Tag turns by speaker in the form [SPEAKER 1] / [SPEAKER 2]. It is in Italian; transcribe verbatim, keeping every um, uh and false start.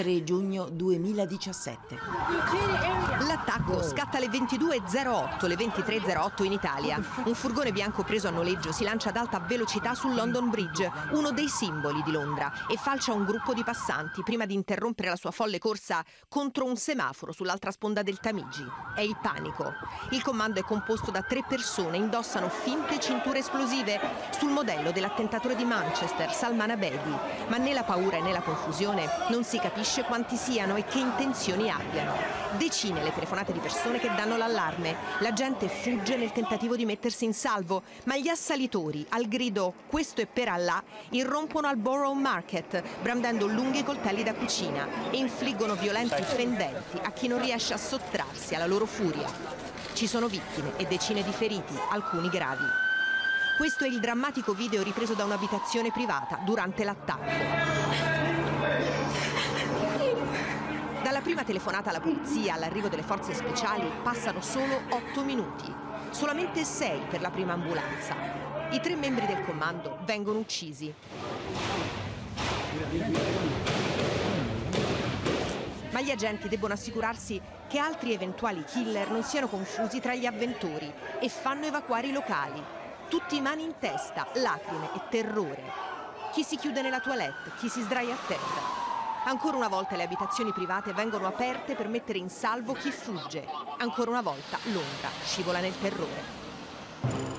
[SPEAKER 1] tre giugno duemiladiciassette.
[SPEAKER 2] L'attacco scatta alle ventidue e zero otto, le ventitré e zero otto in Italia. Un furgone bianco preso a noleggio si lancia ad alta velocità sul London Bridge, uno dei simboli di Londra, e falcia un gruppo di passanti prima di interrompere la sua folle corsa contro un semaforo sull'altra sponda del Tamigi. È il panico. Il comando è composto da tre persone, indossano finte cinture esplosive, sul modello dell'attentatore di Manchester, Salman Abedi. Ma né la paura né la confusione, non si capisce quanti siano e che intenzioni abbiano. Decine le telefonate di persone che danno l'allarme. La gente fugge nel tentativo di mettersi in salvo, ma gli assalitori, al grido "questo è per Allah", irrompono al Borough Market, brandendo lunghi coltelli da cucina, e infliggono violenti fendenti a chi non riesce a sottrarsi alla loro furia. Ci sono vittime e decine di feriti, alcuni gravi. Questo è il drammatico video ripreso da un'abitazione privata durante l'attacco. Dalla prima telefonata alla polizia all'arrivo delle forze speciali passano solo otto minuti. Solamente sei per la prima ambulanza. I tre membri del comando vengono uccisi. Ma gli agenti debbono assicurarsi che altri eventuali killer non siano confusi tra gli avventori e fanno evacuare i locali. Tutti mani in testa, lacrime e terrore. Chi si chiude nella toilette, chi si sdraia a terra. Ancora una volta le abitazioni private vengono aperte per mettere in salvo chi fugge. Ancora una volta Londra scivola nel terrore.